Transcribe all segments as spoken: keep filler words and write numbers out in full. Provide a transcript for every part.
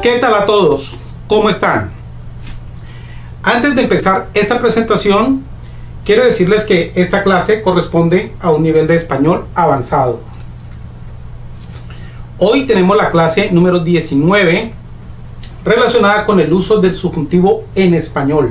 ¿Qué tal a todos? ¿Cómo están? Antes de empezar esta presentación, quiero decirles que esta clase corresponde a un nivel de español avanzado. Hoy tenemos la clase número diecinueve relacionada con el uso del subjuntivo en español.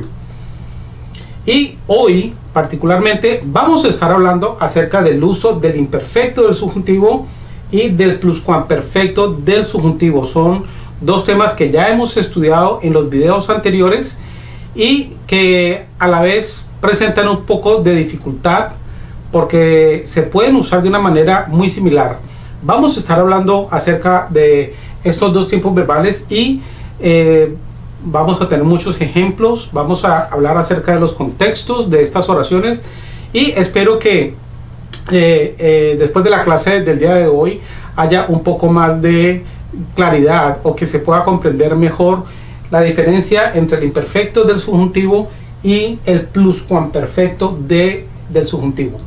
Y hoy, particularmente, vamos a estar hablando acerca del uso del imperfecto del subjuntivo y del pluscuamperfecto del subjuntivo. Son dos temas que ya hemos estudiado en los videos anteriores y que a la vez presentan un poco de dificultad porque se pueden usar de una manera muy similar. Vamos a estar hablando acerca de estos dos tiempos verbales y eh, vamos a tener muchos ejemplos. Vamos a hablar acerca de los contextos de estas oraciones y espero que eh, eh, después de la clase del día de hoy haya un poco más de claridad o que se pueda comprender mejor la diferencia entre el imperfecto del subjuntivo y el pluscuamperfecto de, del subjuntivo.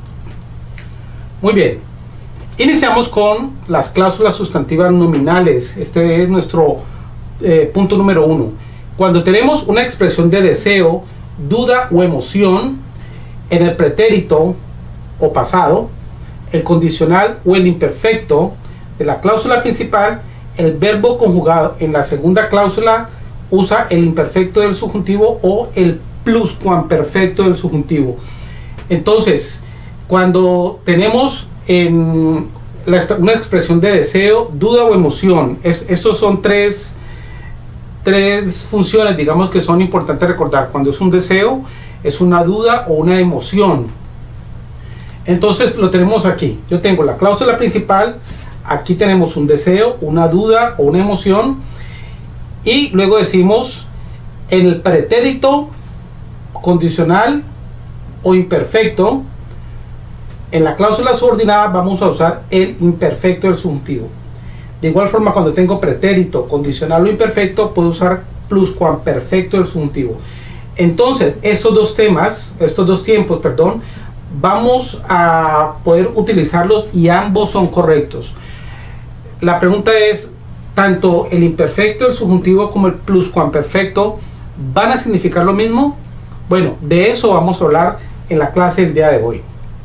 Muy bien, iniciamos con las cláusulas sustantivas nominales. Este es nuestro eh, punto número uno. Cuando tenemos una expresión de deseo, duda o emoción en el pretérito o pasado, el condicional o el imperfecto de la cláusula principal, el verbo conjugado en la segunda cláusula usa el imperfecto del subjuntivo o el pluscuamperfecto del subjuntivo. Entonces, cuando tenemos en la, una expresión de deseo, duda o emoción, es, estos son tres, tres funciones, digamos, que son importantes recordar. Cuando es un deseo, es una duda o una emoción. Entonces lo tenemos aquí. Yo tengo la cláusula principal. Aquí tenemos un deseo, una duda o una emoción. Y luego decimos en el pretérito condicional o imperfecto. En la cláusula subordinada vamos a usar el imperfecto del subjuntivo. De igual forma, cuando tengo pretérito condicional o imperfecto, puedo usar pluscuamperfecto del subjuntivo. Entonces, estos dos temas, estos dos tiempos, perdón, vamos a poder utilizarlos y ambos son correctos. La pregunta es, ¿tanto el imperfecto del subjuntivo como el pluscuamperfecto van a significar lo mismo? Bueno, de eso vamos a hablar en la clase del día de hoy.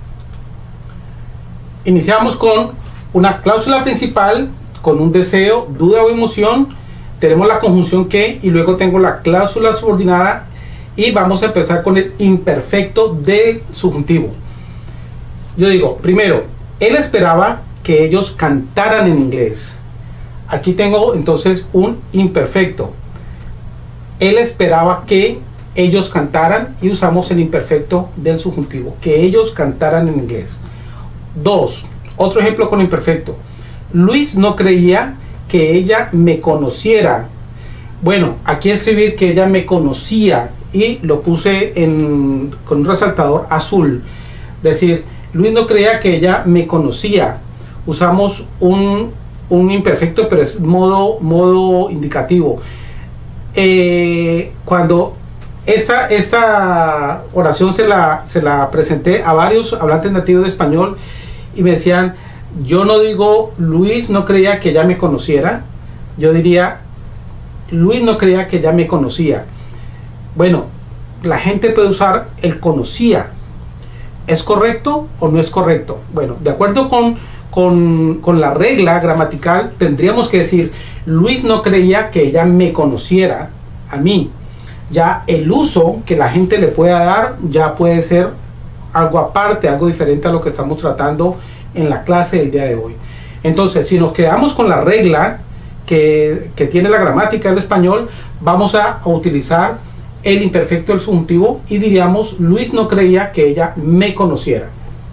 Iniciamos con una cláusula principal, con un deseo, duda o emoción. Tenemos la conjunción que y luego tengo la cláusula subordinada y vamos a empezar con el imperfecto del subjuntivo. Yo digo, primero, él esperaba que ellos cantaran en inglés. Aquí tengo entonces un imperfecto. Él esperaba que ellos cantaran y usamos el imperfecto del subjuntivo, que ellos cantaran en inglés. Dos, otro ejemplo con imperfecto. Luis no creía que ella me conociera. Bueno, aquí escribir que ella me conocía y lo puse en, con un resaltador azul. Es decir, Luis no creía que ella me conocía. Usamos un, un imperfecto, pero es modo, modo indicativo. Eh, cuando esta, esta oración se la, se la presenté a varios hablantes nativos de español y me decían, yo no digo Luis no creía que ella me conociera, yo diría Luis no creía que ella me conocía. Bueno, la gente puede usar el conocía. ¿Es correcto o no es correcto? Bueno, de acuerdo con, con, con la regla gramatical, tendríamos que decir Luis no creía que ella me conociera a mí. Ya el uso que la gente le pueda dar ya puede ser algo aparte, algo diferente a lo que estamos tratando en la clase del día de hoy. Entonces, si nos quedamos con la regla que, que tiene la gramática del español, vamos a, a utilizar el imperfecto del subjuntivo y diríamos Luis no creía que ella me conociera.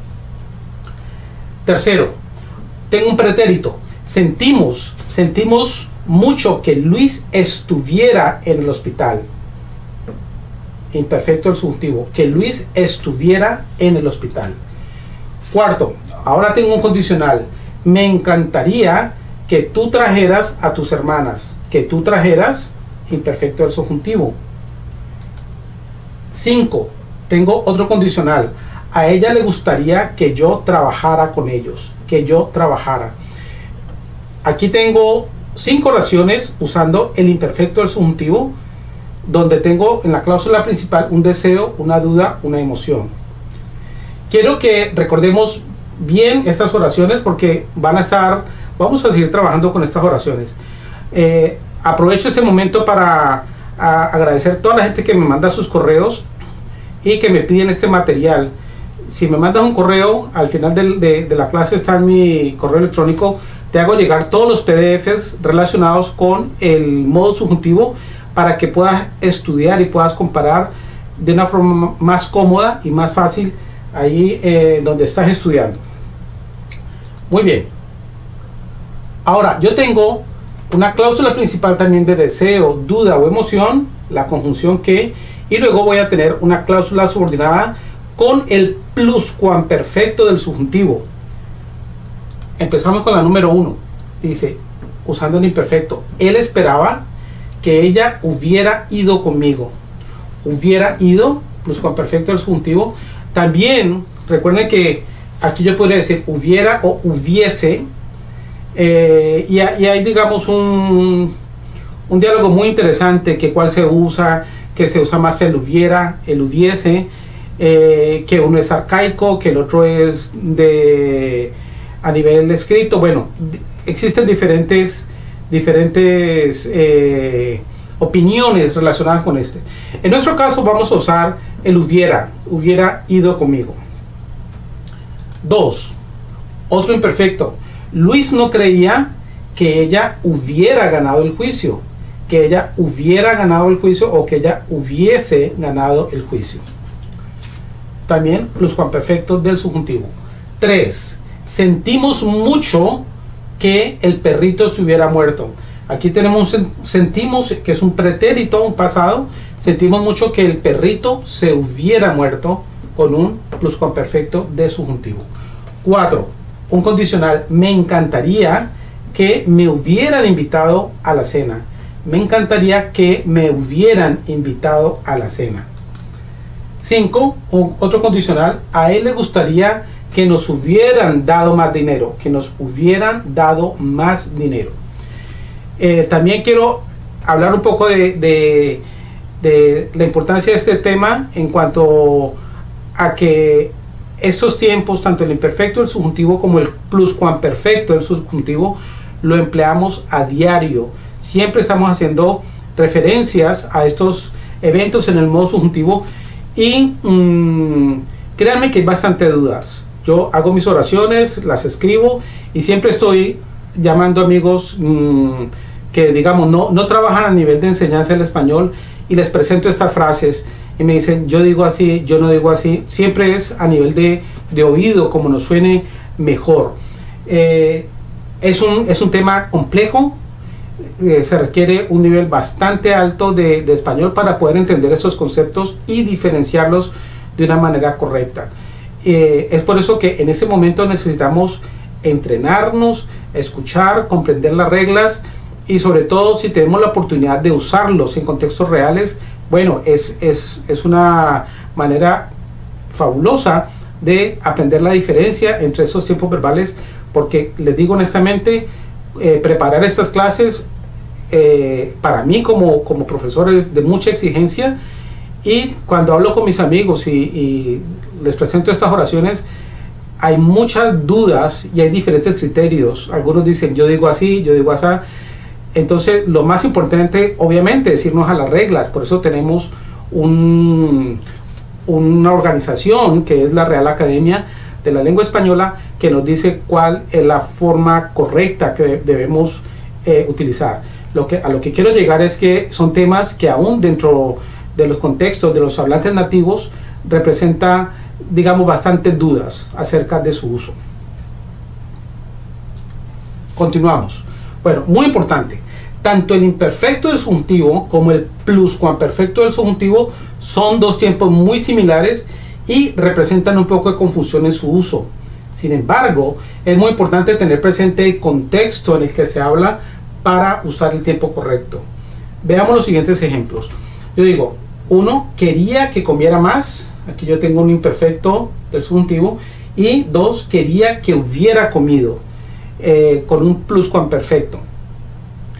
Tercero, tengo un pretérito. Sentimos, sentimos mucho que Luis estuviera en el hospital. Imperfecto del subjuntivo, que Luis estuviera en el hospital. Cuarto, ahora tengo un condicional. Me encantaría que tú trajeras a tus hermanas. Que tú trajeras, imperfecto del subjuntivo. Cinco, tengo otro condicional. A ella le gustaría que yo trabajara con ellos. Que yo trabajara. Aquí tengo cinco oraciones usando el imperfecto del subjuntivo, donde tengo en la cláusula principal un deseo, una duda, una emoción. Quiero que recordemos bien estas oraciones porque van a estar, vamos a seguir trabajando con estas oraciones. Eh, aprovecho este momento para a, agradecer a toda la gente que me manda sus correos y que me piden este material. Si me mandas un correo, al final de, de, de la clase está en mi correo electrónico, te hago llegar todos los P D Fs relacionados con el modo subjuntivo para que puedas estudiar y puedas comparar de una forma más cómoda y más fácil ahí eh, donde estás estudiando. Muy bien. Ahora, yo tengo una cláusula principal también de deseo, duda o emoción, la conjunción que, y luego voy a tener una cláusula subordinada con el pluscuamperfecto del subjuntivo. Empezamos con la número uno. Dice, usando el imperfecto, él esperaba que ella hubiera ido conmigo. Hubiera ido, pluscuamperfecto del subjuntivo. También recuerden que aquí yo podría decir hubiera o hubiese. Eh, y, y hay, digamos, un, un diálogo muy interesante, que cuál se usa, que se usa más el hubiera, el hubiese, eh, que uno es arcaico, que el otro es de a nivel escrito. Bueno, existen diferentes diferentes eh, opiniones relacionadas con este. En nuestro caso vamos a usar el hubiera, hubiera ido conmigo. Dos, otro imperfecto. Luis no creía que ella hubiera ganado el juicio, que ella hubiera ganado el juicio o que ella hubiese ganado el juicio. También pluscuamperfecto del subjuntivo. Tres, sentimos mucho que el perrito se hubiera muerto. Aquí tenemos sentimos, que es un pretérito, un pasado. Sentimos mucho que el perrito se hubiera muerto, con un pluscuamperfecto de subjuntivo. Cuatro, un condicional. Me encantaría que me hubieran invitado a la cena. Me encantaría que me hubieran invitado a la cena. Cinco, otro condicional. A él le gustaría que nos hubieran dado más dinero, que nos hubieran dado más dinero. Eh, también quiero hablar un poco de, de, de la importancia de este tema en cuanto a que estos tiempos, tanto el imperfecto del subjuntivo como el pluscuamperfecto del subjuntivo, lo empleamos a diario. Siempre estamos haciendo referencias a estos eventos en el modo subjuntivo y mmm, créanme que hay bastante dudas. Yo hago mis oraciones, las escribo y siempre estoy llamando amigos mmm, que digamos no, no trabajan a nivel de enseñanza del español y les presento estas frases y me dicen yo digo así, yo no digo así. Siempre es a nivel de, de oído, como nos suene mejor. Eh, es, un, es un tema complejo, eh, se requiere un nivel bastante alto de, de español para poder entender estos conceptos y diferenciarlos de una manera correcta. Eh, es por eso que en ese momento necesitamos entrenarnos, escuchar, comprender las reglas y sobre todo si tenemos la oportunidad de usarlos en contextos reales, bueno, es, es, es una manera fabulosa de aprender la diferencia entre esos tiempos verbales, porque les digo honestamente, eh, preparar estas clases eh, para mí como, como profesor es de mucha exigencia. Y cuando hablo con mis amigos y, y les presento estas oraciones, hay muchas dudas y hay diferentes criterios. Algunos dicen yo digo así, yo digo así. Entonces lo más importante obviamente es irnos a las reglas. Por eso tenemos un, una organización que es la Real Academia de la Lengua Española, que nos dice cuál es la forma correcta que debemos eh, utilizar. Lo que, a lo que quiero llegar es que son temas que aún dentro de los contextos de los hablantes nativos representa, digamos, bastantes dudas acerca de su uso. Continuamos. Bueno, muy importante, tanto el imperfecto del subjuntivo como el pluscuamperfecto del subjuntivo son dos tiempos muy similares y representan un poco de confusión en su uso. Sin embargo, es muy importante tener presente el contexto en el que se habla para usar el tiempo correcto. Veamos los siguientes ejemplos. Yo digo, uno, quería que comiera más. Aquí yo tengo un imperfecto del subjuntivo. Y dos, quería que hubiera comido, eh, con un pluscuamperfecto.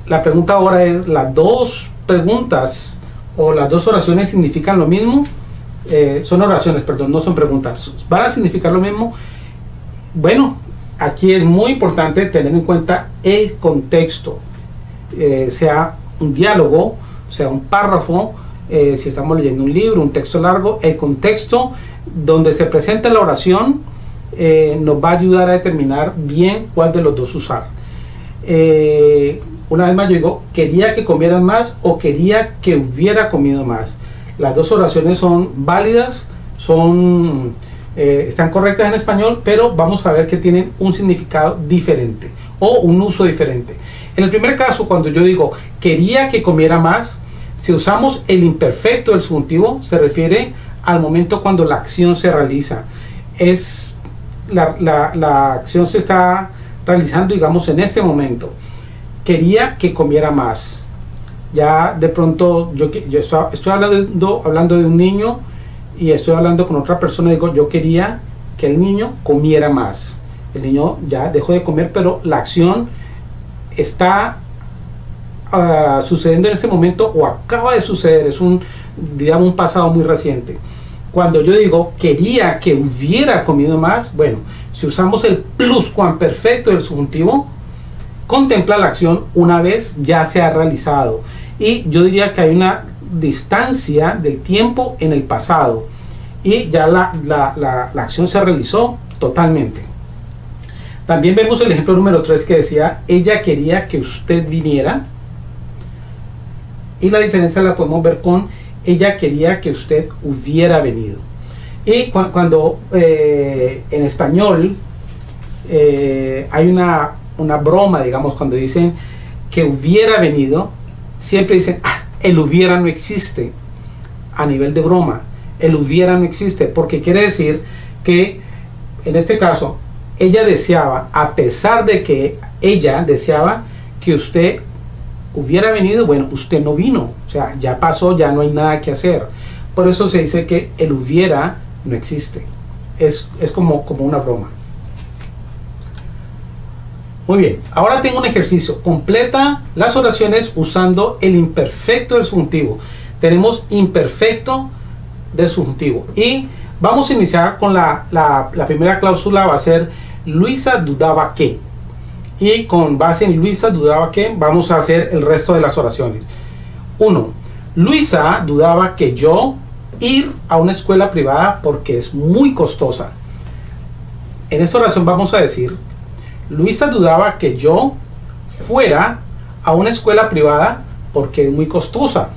la pregunta ahora es, ¿las dos preguntas o las dos oraciones significan lo mismo? Eh, son oraciones, perdón, no son preguntas. ¿Van a significar lo mismo? Bueno, aquí es muy importante tener en cuenta el contexto. Eh, sea un diálogo, sea un párrafo, eh, si estamos leyendo un libro, un texto largo, el contexto donde se presenta la oración eh, nos va a ayudar a determinar bien cuál de los dos usar. Eh, una vez más yo digo, quería que comieran más o quería que hubiera comido más. Las dos oraciones son válidas, son, eh, están correctas en español, pero vamos a ver que tienen un significado diferente o un uso diferente. En el primer caso, cuando yo digo quería que comiera más, si usamos el imperfecto del subjuntivo, se refiere al momento cuando la acción se realiza. Es la, la, la acción se está realizando, digamos, en este momento. Quería que comiera más. Ya de pronto yo, yo estoy, estoy hablando, hablando de un niño y estoy hablando con otra persona y digo, yo quería que el niño comiera más. El niño ya dejó de comer, pero la acción está uh, sucediendo en este momento o acaba de suceder. Es un, digamos, un pasado muy reciente. Cuando yo digo quería que hubiera comido más, bueno, si usamos el pluscuamperfecto del subjuntivo, contempla la acción una vez ya se ha realizado. Y yo diría que hay una distancia del tiempo en el pasado y ya la, la, la, la acción se realizó totalmente. También vemos el ejemplo número tres que decía, ella quería que usted viniera. Y la diferencia la podemos ver con, ella quería que usted hubiera venido. Y cu cuando eh, en español eh, hay una, una broma, digamos, cuando dicen que hubiera venido, siempre dicen, ah, el hubiera no existe, a nivel de broma. El hubiera no existe, porque quiere decir que, en este caso, ella deseaba, a pesar de que ella deseaba que usted hubiera venido, bueno, usted no vino, o sea, ya pasó, ya no hay nada que hacer. Por eso se dice que el hubiera no existe. Es, es como, como una broma. Muy bien, ahora tengo un ejercicio. Completa las oraciones usando el imperfecto del subjuntivo. Tenemos imperfecto del subjuntivo. Y vamos a iniciar con la, la, la primera cláusula, va a ser Luisa dudaba que. Y con base en Luisa dudaba que, vamos a hacer el resto de las oraciones. uno. Luisa dudaba que yo ir a una escuela privada porque es muy costosa. En esta oración vamos a decir, Luisa dudaba que yo fuera a una escuela privada porque es muy costosa.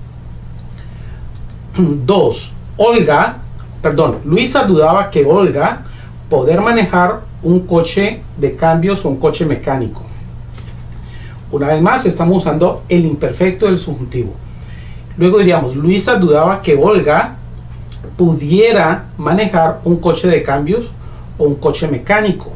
dos. Olga, perdón, Luisa dudaba que Olga poder manejar un coche de cambios o un coche mecánico. Una vez más estamos usando el imperfecto del subjuntivo. Luego diríamos, Luisa dudaba que Olga pudiera manejar un coche de cambios o un coche mecánico.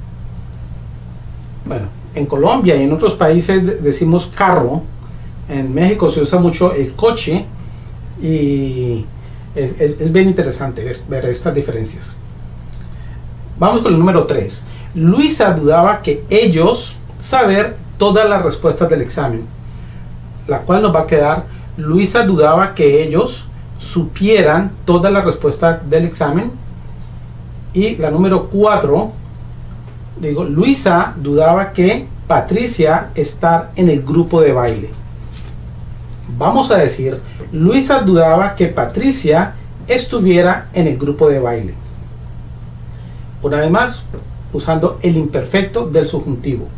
Bueno, en Colombia y en otros países decimos carro. En México se usa mucho el coche y es, es, es bien interesante ver, ver estas diferencias. Vamos con el número tres. Luisa dudaba que ellos saber todas las respuestas del examen, la cual nos va a quedar, Luisa dudaba que ellos supieran todas las respuestas del examen. Y la número cuatro, digo, Luisa dudaba que Patricia estar en el grupo de baile. Vamos a decir, Luisa dudaba que Patricia estuviera en el grupo de baile. Una vez más, usando el imperfecto del subjuntivo.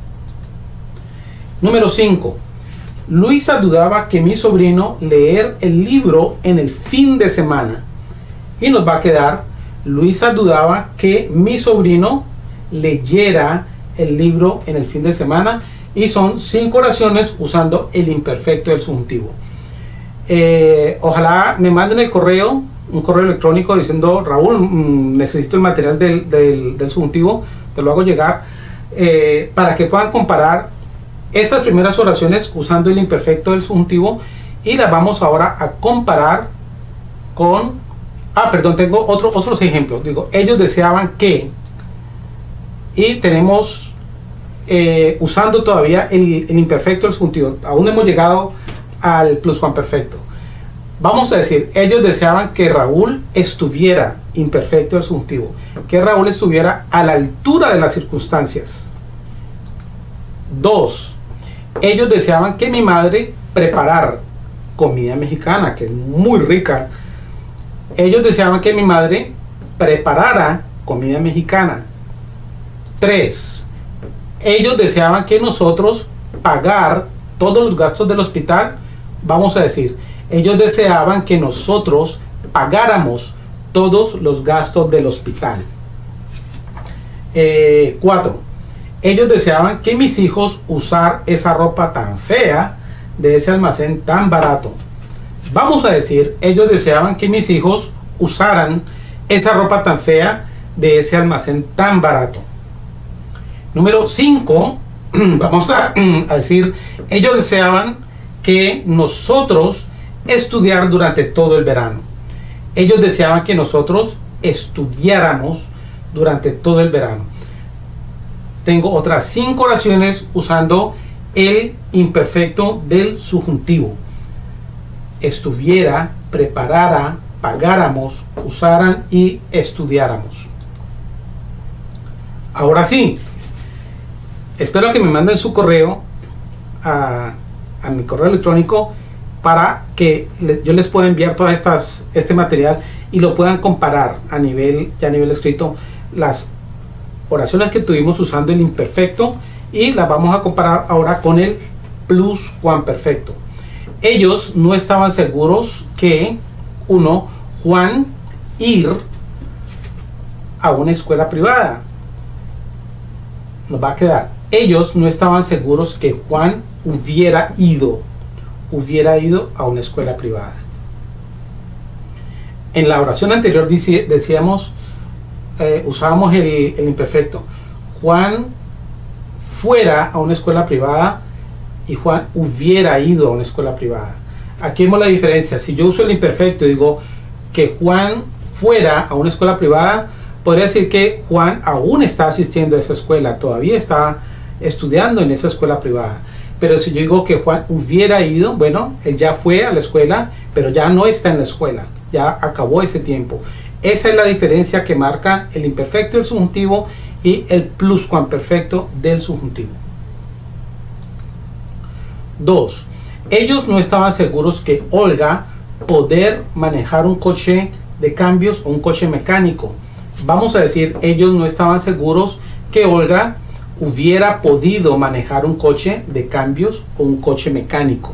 Número cinco. Luisa dudaba que mi sobrino leer el libro en el fin de semana. Y nos va a quedar, Luisa dudaba que mi sobrino leyera el libro en el fin de semana. Y son cinco oraciones usando el imperfecto del subjuntivo. Eh, ojalá me manden el correo, un correo electrónico diciendo, Raúl, mmm, necesito el material del, del, del subjuntivo, te lo hago llegar, eh, para que puedan comparar estas primeras oraciones usando el imperfecto del subjuntivo y las vamos ahora a comparar con, ah, perdón, tengo otro, otros ejemplos. Digo, ellos deseaban que, y tenemos eh, usando todavía el, el imperfecto del subjuntivo. Aún no hemos llegado al pluscuamperfecto. Vamos a decir, ellos deseaban que Raúl estuviera, imperfecto del subjuntivo, que Raúl estuviera a la altura de las circunstancias. Dos, ellos deseaban que mi madre preparara comida mexicana, que es muy rica. Ellos deseaban que mi madre preparara comida mexicana. Tres, ellos deseaban que nosotros pagar todos los gastos del hospital. Vamos a decir, ellos deseaban que nosotros pagáramos todos los gastos del hospital. Eh, cuatro, ellos deseaban que mis hijos usaran esa ropa tan fea de ese almacén tan barato. Vamos a decir, ellos deseaban que mis hijos usaran esa ropa tan fea de ese almacén tan barato. Número cinco, vamos a, a decir, ellos deseaban que nosotros estudiar durante todo el verano. Ellos deseaban que nosotros estudiáramos durante todo el verano. Tengo otras cinco oraciones usando el imperfecto del subjuntivo. Estuviera, preparara, pagáramos, usaran y estudiáramos. Ahora sí, espero que me manden su correo a, a mi correo electrónico para que le, yo les pueda enviar todas estas este material y lo puedan comparar a nivel ya a nivel escrito, las oraciones que tuvimos usando el imperfecto, y las vamos a comparar ahora con el pluscuamperfecto. Ellos no estaban seguros que uno Juan ir a una escuela privada. Nos va a quedar, ellos no estaban seguros que Juan hubiera ido hubiera ido a una escuela privada. En la oración anterior decíamos, eh, usábamos el, el imperfecto. Juan fuera a una escuela privada y Juan hubiera ido a una escuela privada. Aquí vemos la diferencia. Si yo uso el imperfecto y digo que Juan fuera a una escuela privada, podría decir que Juan aún está asistiendo a esa escuela, todavía está estudiando en esa escuela privada. Pero si yo digo que Juan hubiera ido, bueno, él ya fue a la escuela, pero ya no está en la escuela, ya acabó ese tiempo. Esa es la diferencia que marca el imperfecto del subjuntivo y el pluscuamperfecto del subjuntivo. Dos, ellos no estaban seguros que Olga poder manejar un coche de cambios o un coche mecánico. Vamos a decir, ellos no estaban seguros que Olga hubiera podido manejar un coche de cambios o un coche mecánico.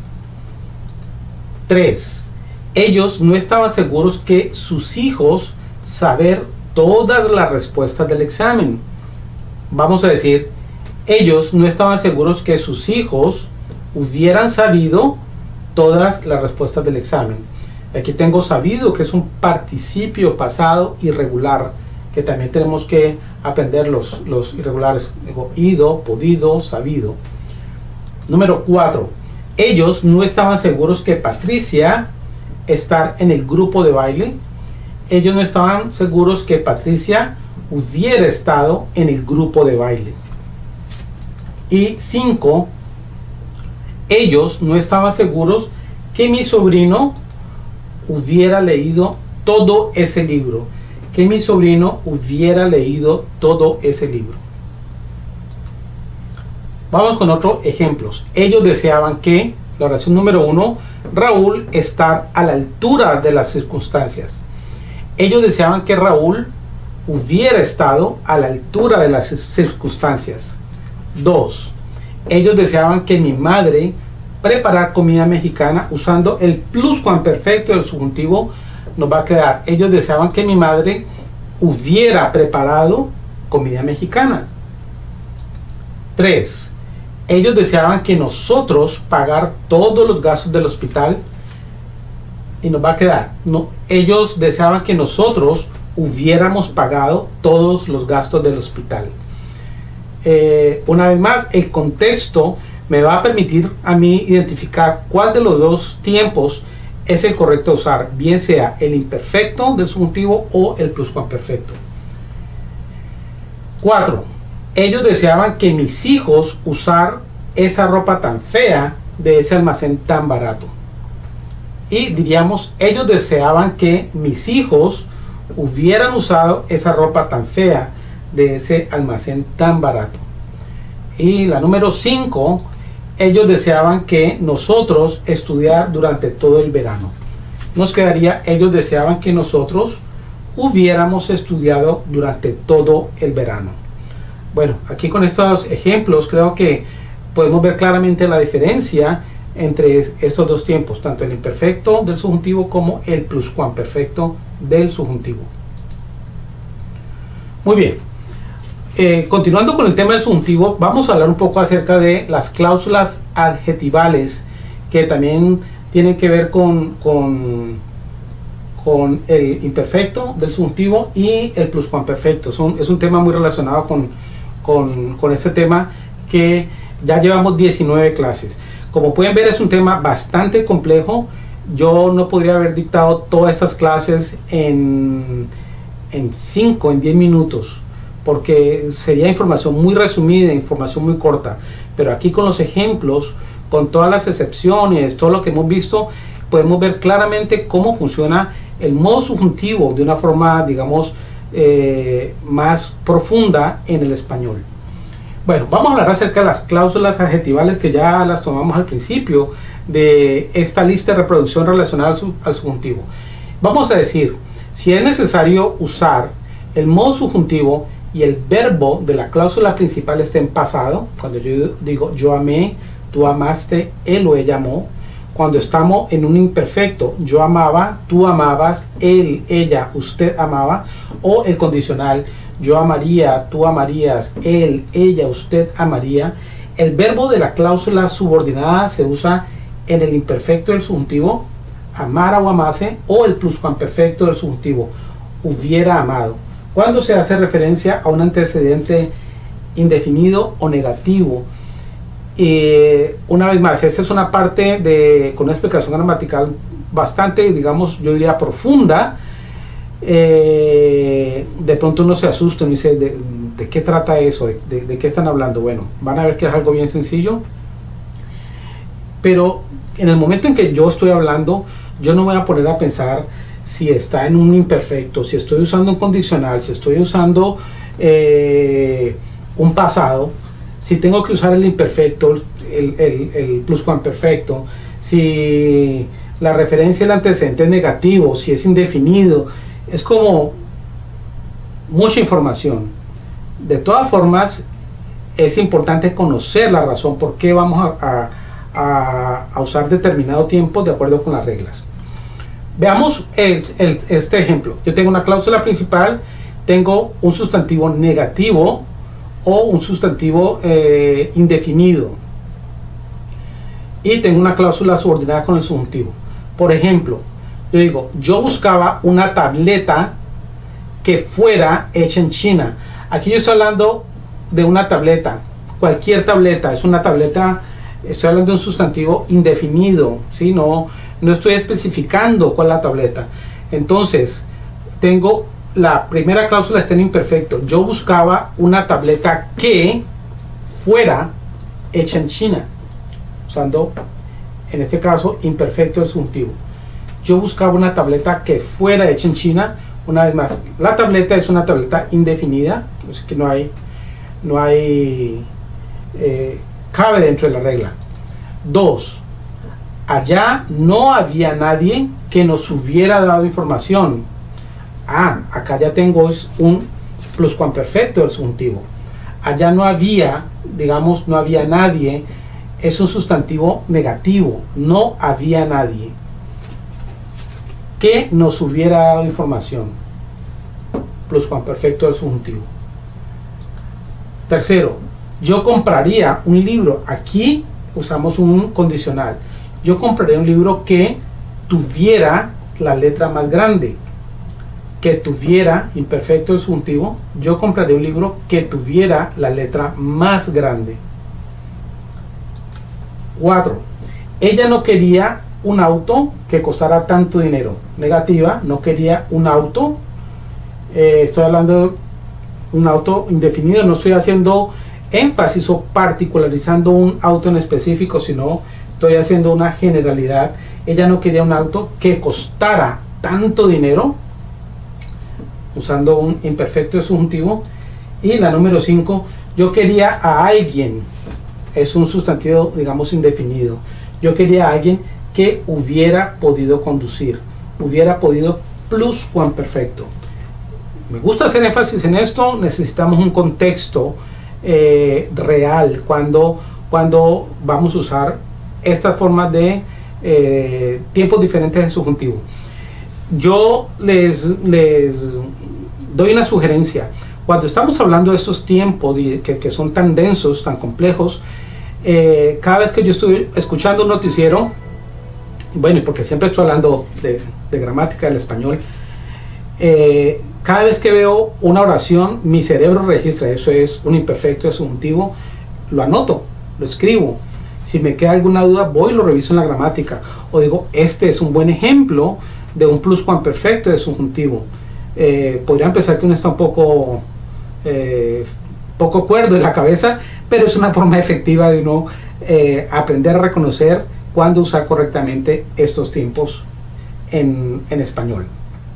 Tres, ellos no estaban seguros que sus hijos saber todas las respuestas del examen. Vamos a decir, ellos no estaban seguros que sus hijos hubieran sabido todas las respuestas del examen. Aquí tengo sabido, que es un participio pasado irregular, que también tenemos que aprender los, los irregulares. Digo, ido, podido, sabido. Número cuatro. Ellos no estaban seguros que Patricia estar en el grupo de baile. Ellos no estaban seguros que Patricia hubiera estado en el grupo de baile. Y cinco. Ellos no estaban seguros que mi sobrino hubiera leído todo ese libro. Que mi sobrino hubiera leído todo ese libro. Vamos con otros ejemplos. Ellos deseaban que, la oración número uno, Raúl estar a la altura de las circunstancias. Ellos deseaban que Raúl hubiera estado a la altura de las circunstancias. Dos, ellos deseaban que mi madre preparar comida mexicana. Usando el pluscuamperfecto del subjuntivo nos va a quedar, ellos deseaban que mi madre hubiera preparado comida mexicana. Tres, ellos deseaban que nosotros pagar todos los gastos del hospital, y nos va a quedar, no, ellos deseaban que nosotros hubiéramos pagado todos los gastos del hospital. Eh, una vez más, el contexto me va a permitir a mí identificar cuál de los dos tiempos es el correcto usar, bien sea el imperfecto del subjuntivo o el pluscuamperfecto. Cuatro, ellos deseaban que mis hijos usar esa ropa tan fea de ese almacén tan barato. Y diríamos, ellos deseaban que mis hijos hubieran usado esa ropa tan fea de ese almacén tan barato. Y la número cinco, ellos deseaban que nosotros estudiar durante todo el verano. Nos quedaría, ellos deseaban que nosotros hubiéramos estudiado durante todo el verano. Bueno, aquí con estos ejemplos creo que podemos ver claramente la diferencia entre estos dos tiempos, tanto el imperfecto del subjuntivo como el pluscuamperfecto del subjuntivo. Muy bien, eh, continuando con el tema del subjuntivo, vamos a hablar un poco acerca de las cláusulas adjetivales, que también tienen que ver con, con, con el imperfecto del subjuntivo y el pluscuamperfecto. Son, es un tema muy relacionado con, con, con ese tema que ya llevamos diecinueve clases. Como pueden ver, es un tema bastante complejo. Yo no podría haber dictado todas estas clases en en cinco, en diez minutos, porque sería información muy resumida, información muy corta. Pero aquí con los ejemplos, con todas las excepciones, todo lo que hemos visto, podemos ver claramente cómo funciona el modo subjuntivo de una forma, digamos, eh, más profunda en el español. Bueno, vamos a hablar acerca de las cláusulas adjetivales, que ya las tomamos al principio de esta lista de reproducción relacionada al, sub, al subjuntivo. Vamos a decir, si es necesario usar el modo subjuntivo y el verbo de la cláusula principal esté en pasado, cuando yo digo yo amé, tú amaste, él o ella amó. Cuando estamos en un imperfecto, yo amaba, tú amabas, él, ella, usted amaba. O el condicional, yo amaría, tú amarías, él, ella, usted amaría. El verbo de la cláusula subordinada se usa en el imperfecto del subjuntivo, amara o amase, o el pluscuamperfecto del subjuntivo, hubiera amado, cuando se hace referencia a un antecedente indefinido o negativo. Eh, una vez más, esta es una parte de, con una explicación gramatical bastante, digamos, yo diría profunda. Eh, de pronto uno se asusta y dice, ¿de, de qué trata eso? ¿De, de, de qué están hablando? Bueno, van a ver que es algo bien sencillo, pero en el momento en que yo estoy hablando, yo no voy a poner a pensar si está en un imperfecto, si estoy usando un condicional, si estoy usando eh, un pasado, si tengo que usar el imperfecto, el, el, el pluscuamperfecto, si la referencia al antecedente es negativo, si es indefinido. Es como mucha información. De todas formas, es importante conocer la razón por qué vamos a, a, a usar determinado tiempo de acuerdo con las reglas. Veamos el, el, este ejemplo. Yo tengo una cláusula principal, tengo un sustantivo negativo o un sustantivo eh, indefinido, y tengo una cláusula subordinada con el subjuntivo. Por ejemplo, yo digo, yo buscaba una tableta que fuera hecha en China. Aquí yo estoy hablando de una tableta, cualquier tableta, es una tableta, estoy hablando de un sustantivo indefinido, ¿sí? No, no estoy especificando cuál es la tableta. Entonces, tengo la primera cláusula está en imperfecto. Yo buscaba una tableta que fuera hecha en China, usando, en este caso, imperfecto del subjuntivo. Yo buscaba una tableta que fuera hecha en China. Una vez más, la tableta es una tableta indefinida, es que no hay, no hay, eh, cabe dentro de la regla. Dos, allá no había nadie que nos hubiera dado información. Ah, acá ya tengo un pluscuamperfecto del subjuntivo. Allá no había, digamos, no había nadie, es un sustantivo negativo, no había nadie que nos hubiera dado información. Pluscuamperfecto del subjuntivo. Tercero, yo compraría un libro. Aquí usamos un condicional. Yo compraría un libro que tuviera la letra más grande. Que tuviera, imperfecto del subjuntivo, yo compraría un libro que tuviera la letra más grande. Cuatro, ella no quería un auto que costara tanto dinero. Negativa, no quería un auto. Eh, estoy hablando de un auto indefinido. No estoy haciendo énfasis o particularizando un auto en específico, sino estoy haciendo una generalidad. Ella no quería un auto que costara tanto dinero, usando un imperfecto de subjuntivo. Y la número cinco, yo quería a alguien, es un sustantivo, digamos, indefinido. Yo quería a alguien que hubiera podido conducir, hubiera podido pluscuamperfecto. Me gusta hacer énfasis en esto. Necesitamos un contexto eh, real cuando, cuando vamos a usar estas formas de eh, tiempos diferentes en subjuntivo. Yo les, les doy una sugerencia. Cuando estamos hablando de estos tiempos que, que son tan densos, tan complejos, eh, cada vez que yo estoy escuchando un noticiero, bueno, porque siempre estoy hablando de, de gramática del español, eh, cada vez que veo una oración, mi cerebro registra, eso es un imperfecto de subjuntivo, lo anoto, lo escribo. Si me queda alguna duda, voy y lo reviso en la gramática. O digo, este es un buen ejemplo de un pluscuamperfecto de subjuntivo. Eh, podrían pensar que uno está un poco, eh, poco cuerdo en la cabeza, pero es una forma efectiva de uno eh, aprender a reconocer cuándo usar correctamente estos tiempos en, en español.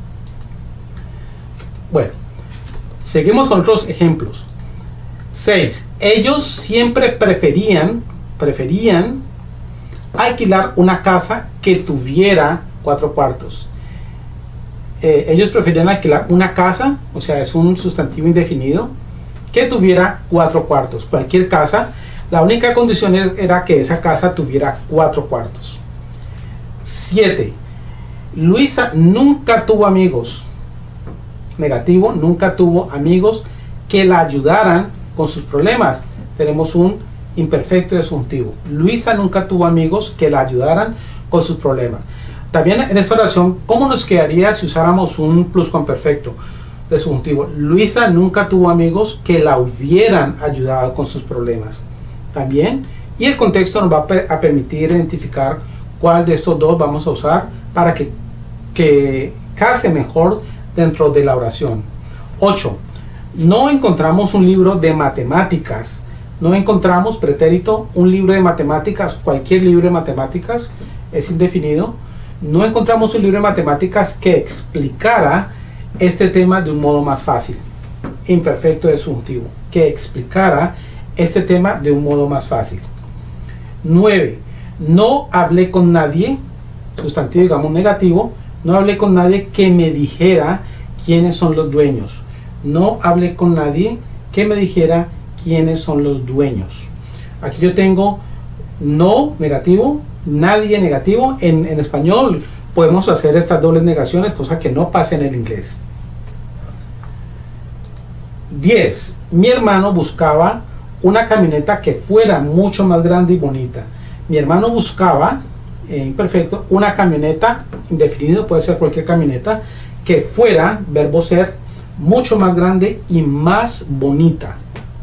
Bueno, seguimos con otros ejemplos. seis. Ellos siempre preferían, preferían alquilar una casa que tuviera cuatro cuartos. Eh, ellos preferían alquilar una casa, o sea, es un sustantivo indefinido, que tuviera cuatro cuartos. Cualquier casa, la única condición era que esa casa tuviera cuatro cuartos. siete. Luisa nunca tuvo amigos. Negativo, nunca tuvo amigos que la ayudaran con sus problemas. Tenemos un imperfecto de subjuntivo. Luisa nunca tuvo amigos que la ayudaran con sus problemas. También en esta oración, ¿cómo nos quedaría si usáramos un pluscuamperfecto de subjuntivo? Luisa nunca tuvo amigos que la hubieran ayudado con sus problemas. También, y el contexto nos va a, a permitir identificar cuál de estos dos vamos a usar para que, que case mejor dentro de la oración. ocho. No encontramos un libro de matemáticas. No encontramos pretérito, un libro de matemáticas, cualquier libro de matemáticas es indefinido. No encontramos un libro de matemáticas que explicara este tema de un modo más fácil. Imperfecto de subjuntivo. Que explicara este tema de un modo más fácil. nueve. No hablé con nadie, sustantivo digamos negativo, no hablé con nadie que me dijera quiénes son los dueños. No hablé con nadie que me dijera quiénes son los dueños. Aquí yo tengo no negativo, nadie negativo. En, en español podemos hacer estas dobles negaciones, cosa que no pasa en el inglés. diez. Mi hermano buscaba una camioneta que fuera mucho más grande y bonita. Mi hermano buscaba, eh, imperfecto, una camioneta, indefinido, puede ser cualquier camioneta, que fuera, verbo ser, mucho más grande y más bonita.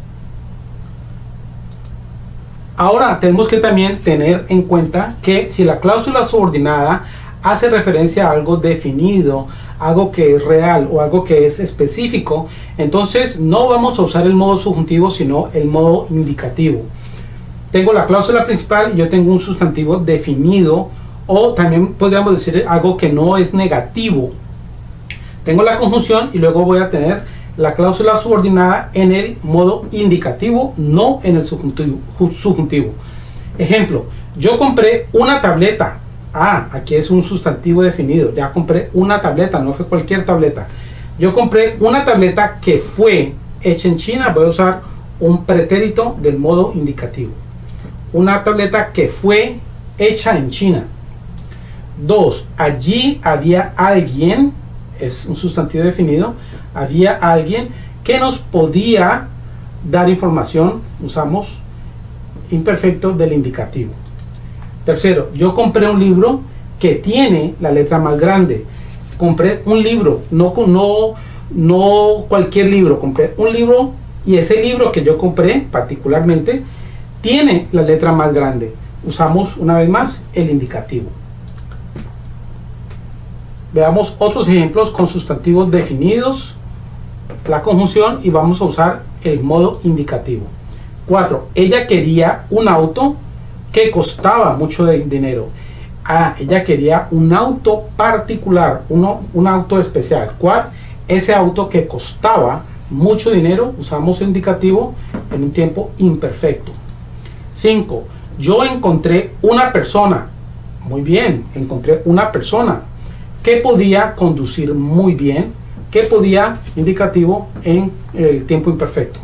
Ahora tenemos que también tener en cuenta que si la cláusula subordinada hace referencia a algo definido, algo que es real o algo que es específico, entonces no vamos a usar el modo subjuntivo sino el modo indicativo. Tengo la cláusula principal y yo tengo un sustantivo definido, o también podríamos decir algo que no es negativo. Tengo la conjunción y luego voy a tener la cláusula subordinada en el modo indicativo, no en el subjuntivo. subjuntivo. Ejemplo, yo compré una tableta. Ah, aquí es un sustantivo definido. Ya compré una tableta, no fue cualquier tableta. Yo compré una tableta que fue hecha en China. Voy a usar un pretérito del modo indicativo. Una tableta que fue hecha en China. Dos, allí había alguien, es un sustantivo definido, había alguien que nos podía dar información. Usamos imperfecto del indicativo. Tercero, yo compré un libro que tiene la letra más grande. Compré un libro, no, no, no cualquier libro, compré un libro y ese libro que yo compré particularmente tiene la letra más grande. Usamos una vez más el indicativo. Veamos otros ejemplos con sustantivos definidos la conjunción y vamos a usar el modo indicativo. cuatro. Ella quería un auto que costaba mucho de dinero. Ah, ella quería un auto particular, uno, un auto especial. ¿Cuál? Ese auto que costaba mucho dinero. Usamos el indicativo en un tiempo imperfecto. cinco. Yo encontré una persona. Muy bien, encontré una persona que podía conducir muy bien, que podía, indicativo en el tiempo imperfecto.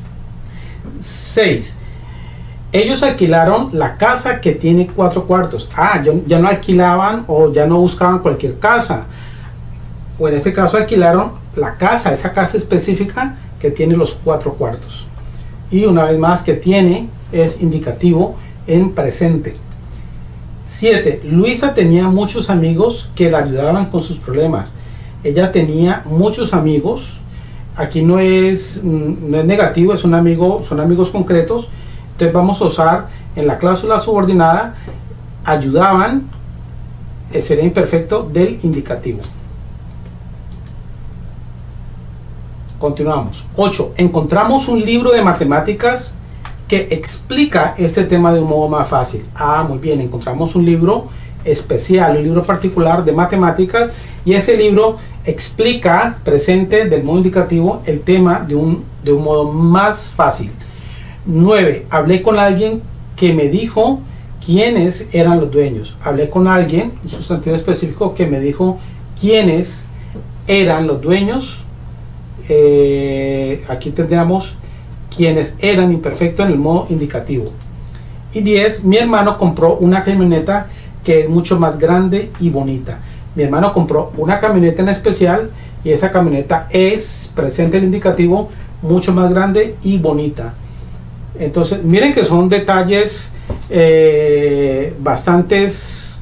seis. Ellos alquilaron la casa que tiene cuatro cuartos. Ah, yo, ya no alquilaban o ya no buscaban cualquier casa. O en este caso alquilaron la casa, esa casa específica que tiene los cuatro cuartos. Y una vez más, que tiene es indicativo en presente. siete. Luisa tenía muchos amigos que la ayudaban con sus problemas. Ella tenía muchos amigos. Aquí no es, no es negativo, es un amigo, son amigos concretos. Entonces vamos a usar en la cláusula subordinada ayudaban, sería imperfecto del indicativo. Continuamos. ocho. Encontramos un libro de matemáticas que explica este tema de un modo más fácil. Ah, muy bien, encontramos un libro especial, un libro particular de matemáticas, y ese libro explica, presente del modo indicativo, el tema de un, de un modo más fácil. nueve. Hablé con alguien que me dijo quiénes eran los dueños. Hablé con alguien, un sustantivo específico, que me dijo quiénes eran los dueños. Eh, aquí tendríamos quienes eran imperfecto en el modo indicativo. Y diez. Mi hermano compró una camioneta que es mucho más grande y bonita. Mi hermano compró una camioneta en especial y esa camioneta es, presente el indicativo, mucho más grande y bonita. Entonces miren que son detalles eh, bastantes,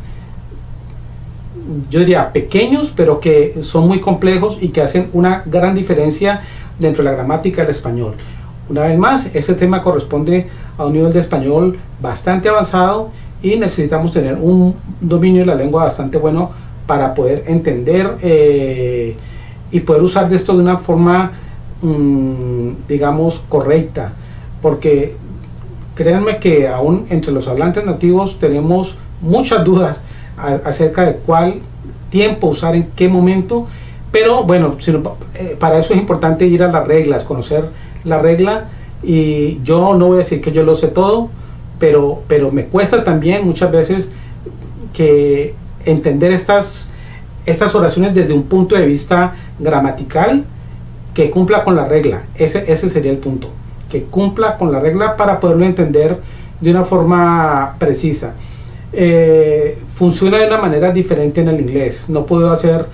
yo diría pequeños, pero que son muy complejos y que hacen una gran diferencia dentro de la gramática del español. Una vez más, este tema corresponde a un nivel de español bastante avanzado y necesitamos tener un dominio de la lengua bastante bueno para poder entender eh, y poder usar de esto de una forma mmm, digamos correcta, porque créanme que aún entre los hablantes nativos tenemos muchas dudas a, acerca de cuál tiempo usar en qué momento, pero bueno, si no, eh, para eso es importante ir a las reglas, conocer la regla. Y yo no voy a decir que yo lo sé todo, pero, pero me cuesta también muchas veces que entender estas, estas oraciones desde un punto de vista gramatical que cumpla con la regla. Ese, ese sería el punto, que cumpla con la regla para poderlo entender de una forma precisa. Eh, funciona de una manera diferente en el inglés. No puedo hacer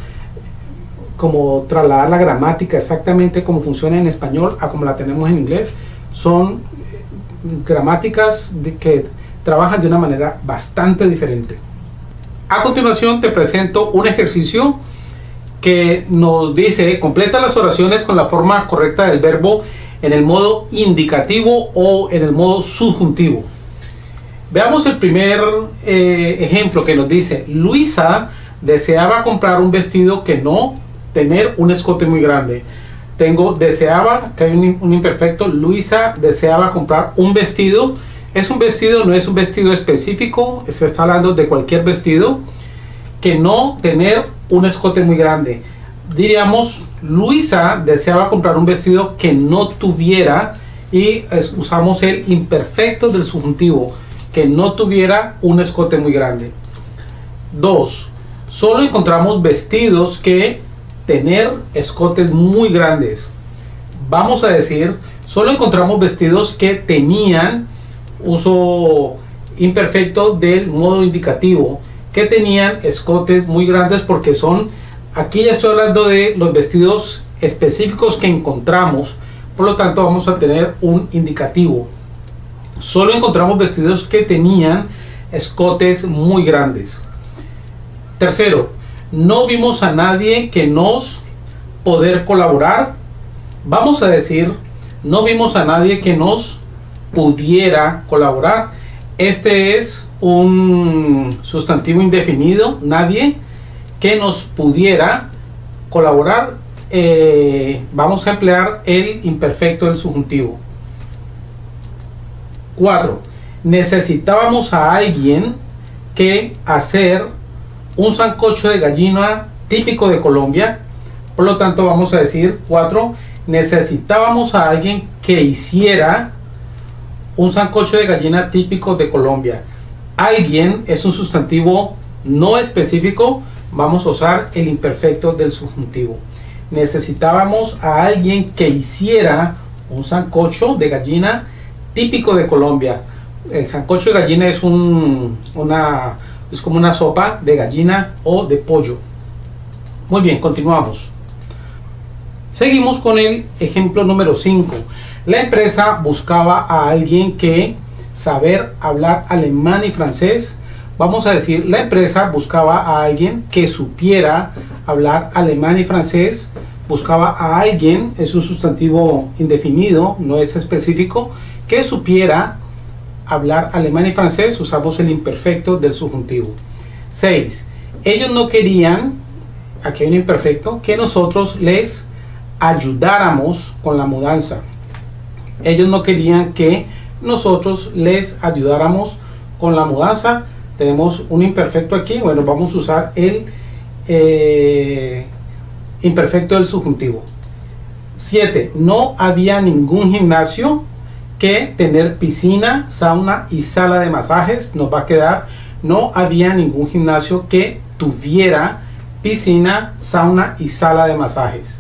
como trasladar la gramática exactamente como funciona en español a como la tenemos en inglés. Son gramáticas de que trabajan de una manera bastante diferente. A continuación te presento un ejercicio que nos dice: completa las oraciones con la forma correcta del verbo en el modo indicativo o en el modo subjuntivo. Veamos el primer eh, ejemplo que nos dice: Luisa deseaba comprar un vestido que no tener un escote muy grande. Tengo deseaba, que hay un, un imperfecto. Luisa deseaba comprar un vestido. Es un vestido, no es un vestido específico, se está hablando de cualquier vestido. Que no tener un escote muy grande. Diríamos, Luisa deseaba comprar un vestido que no tuviera, y es, usamos el imperfecto del subjuntivo, que no tuviera un escote muy grande. dos. Solo encontramos vestidos que tener escotes muy grandes. Vamos a decir, solo encontramos vestidos que tenían, uso imperfecto del modo indicativo, que tenían escotes muy grandes, porque son, aquí ya estoy hablando de los vestidos específicos que encontramos, por lo tanto vamos a tener un indicativo. Solo encontramos vestidos que tenían escotes muy grandes. Tercero, no vimos a nadie que nos poder colaborar. Vamos a decir, no vimos a nadie que nos pudiera colaborar. Este es un sustantivo indefinido, nadie que nos pudiera colaborar. eh, vamos a emplear el imperfecto del subjuntivo. cuatro. Necesitábamos a alguien que hacer un sancocho de gallina típico de Colombia. Por lo tanto, vamos a decir cuatro. Necesitábamos a alguien que hiciera un sancocho de gallina típico de Colombia. Alguien es un sustantivo no específico. Vamos a usar el imperfecto del subjuntivo. Necesitábamos a alguien que hiciera un sancocho de gallina típico de Colombia. El sancocho de gallina es un, una, es como una sopa de gallina o de pollo. Muy bien, continuamos. Seguimos con el ejemplo número cinco. La empresa buscaba a alguien que saber hablar alemán y francés. Vamos a decir, la empresa buscaba a alguien que supiera hablar alemán y francés. Buscaba a alguien, es un sustantivo indefinido, no es específico, que supiera hablar alemán y francés. Usamos el imperfecto del subjuntivo. seis. Ellos no querían, aquí hay un imperfecto, que nosotros les ayudáramos con la mudanza. Ellos no querían que nosotros les ayudáramos con la mudanza. Tenemos un imperfecto aquí. Bueno, vamos a usar el eh, imperfecto del subjuntivo. siete. No había ningún gimnasio que tener piscina, sauna y sala de masajes. Nos va a quedar: no había ningún gimnasio que tuviera piscina, sauna y sala de masajes.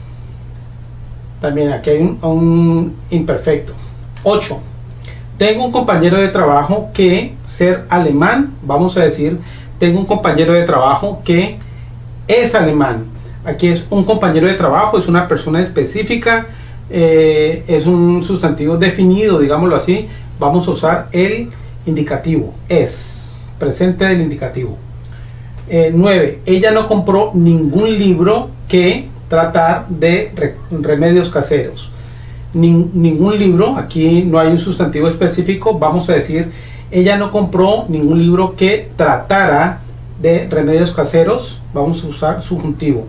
También aquí hay un, un imperfecto. ocho. Tengo un compañero de trabajo que ser alemán. Vamos a decir, tengo un compañero de trabajo que es alemán. Aquí es un compañero de trabajo, es una persona específica, eh, es un sustantivo definido, digámoslo así. Vamos a usar el indicativo, es, presente del indicativo. Eh, nueve. Ella no compró ningún libro que tratar de re remedios caseros. Nin ningún libro, aquí no hay un sustantivo específico. Vamos a decir, ella no compró ningún libro que tratara de remedios caseros. Vamos a usar subjuntivo.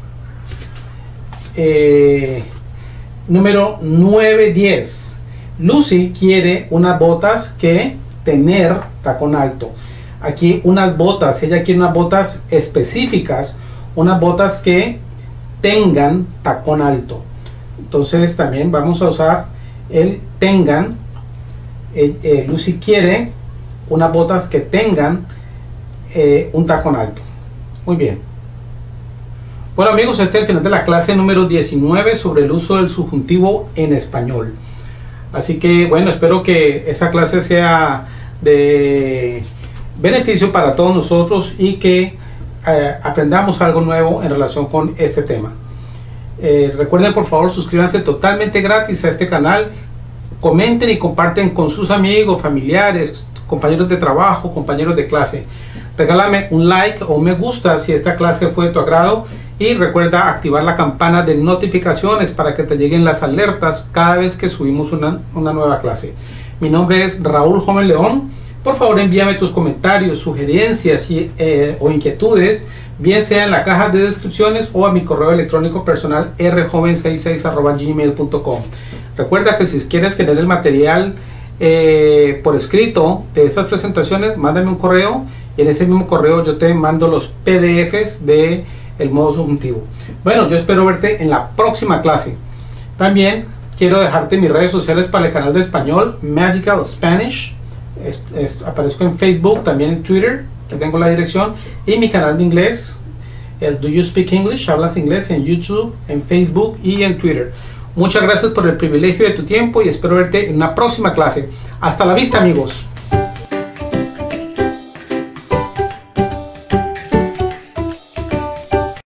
Eh, número nueve, diez. Lucy quiere unas botas que tener tacón alto. Aquí unas botas, ella quiere unas botas específicas, unas botas que tengan tacón alto. Entonces también vamos a usar el tengan. eh, eh, Lucy quiere unas botas que tengan eh, un tacón alto. Muy bien. Bueno amigos, este es el final de la clase número diecinueve sobre el uso del subjuntivo en español. Así que bueno, espero que esa clase sea de beneficio para todos nosotros y que eh, aprendamos algo nuevo en relación con este tema. Eh, recuerden, por favor, suscríbanse totalmente gratis a este canal. Comenten y comparten con sus amigos, familiares, compañeros de trabajo, compañeros de clase. Regálame un like o un me gusta si esta clase fue de tu agrado. Y recuerda activar la campana de notificaciones para que te lleguen las alertas cada vez que subimos una, una nueva clase. Mi nombre es Raúl Joven León. Por favor, envíame tus comentarios, sugerencias y, eh, o inquietudes, bien sea en la caja de descripciones o a mi correo electrónico personal r joven sesenta y seis arroba gmail punto com. Recuerda que si quieres tener el material eh, por escrito de estas presentaciones, mándame un correo y en ese mismo correo yo te mando los P D Fs de el modo subjuntivo. Bueno, yo espero verte en la próxima clase. También quiero dejarte mis redes sociales para el canal de español Magical Spanish. Es, es, aparezco en Facebook, también en Twitter, que tengo la dirección, y mi canal de inglés, el Do You Speak English, hablas inglés, en YouTube, en Facebook y en Twitter. Muchas gracias por el privilegio de tu tiempo y espero verte en una próxima clase. Hasta la vista, amigos.